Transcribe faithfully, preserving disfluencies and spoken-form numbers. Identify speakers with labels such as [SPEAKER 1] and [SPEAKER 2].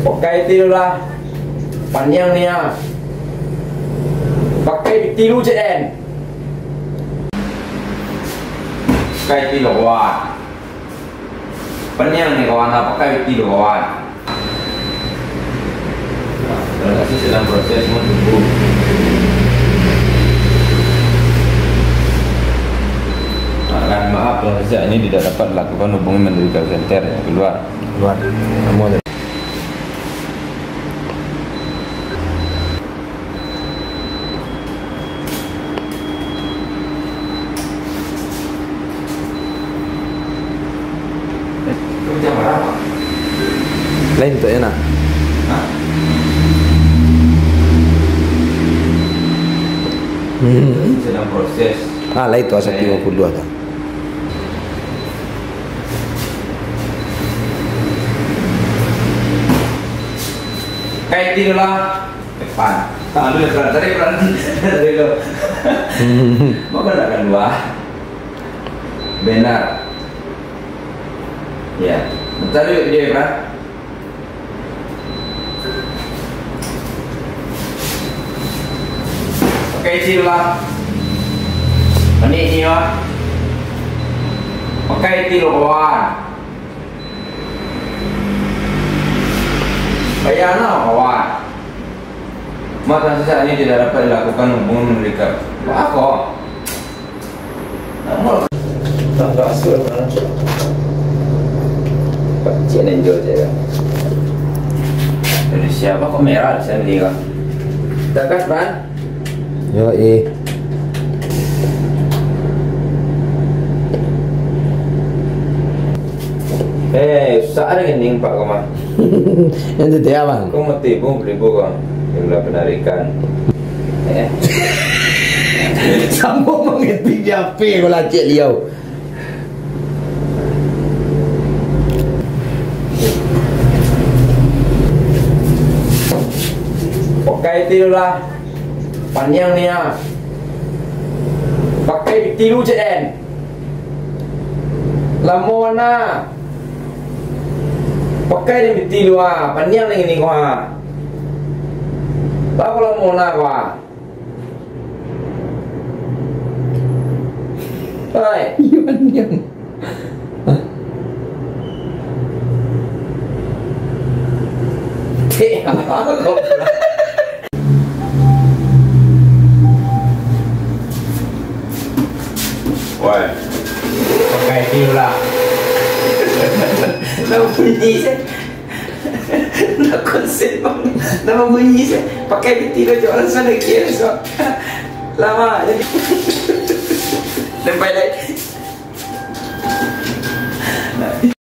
[SPEAKER 1] Pakai tilu lah. Panjang ni ya. Pakai tilu je kan. Pakai tilu kawan. Panjang ni kawan, pakai tilu kawan. Terima kasih sedang proses menunggu. Nah, maaf kalau saja ini tidak dapat dilakukan hubungan medical center yang keluar.
[SPEAKER 2] Keluar. Kamu ada.
[SPEAKER 1] Jam berapa?
[SPEAKER 2] Lain tu enak.
[SPEAKER 1] Hah?
[SPEAKER 2] Hmm.
[SPEAKER 1] Sedang proses.
[SPEAKER 2] Ah, lain tu asal tiga puluh dua tu.
[SPEAKER 1] Kayak tidur lah. Depan. Tangan dulu pelan. Tarik pelan. Tarik dulu. Mau kan dua. Benar. Ya. Bentar dulu dia pelan. Pakai tidur lah. Ini ni lah. Pakai tidur kawan. Bayar lah kawan. Maka saat ini tidak dapat dilakukan hubungan mereka. Apa? Namun tak berhasil. Cik Nenjo je kan. Dari siapa kok merah saya beli kan? Dah kas ban?
[SPEAKER 2] Yo eh.
[SPEAKER 1] Eh, susah ada kening Pak Komar.
[SPEAKER 2] Yang tu dia bang.
[SPEAKER 1] Kau mau tipu beli bukan? Yang penarikan. Eh.
[SPEAKER 2] Sambung mengetik dia pe kalau cik liau.
[SPEAKER 1] Pakai tilu lah. Panjang ni ya. Pakai tilu je kan. Lama mana? Pakai ni tilu ah. Panjang ni ni kau. Bapak lama mana kau? Hai.
[SPEAKER 2] Panjang.
[SPEAKER 1] Cik apa kau? Woi, pakai tilu lah. Nama bunyi saya. Nak konsep bang. Nama bunyi saya. Pakai tilu je orang sana kira so. Lama jadi. Sampai lagi.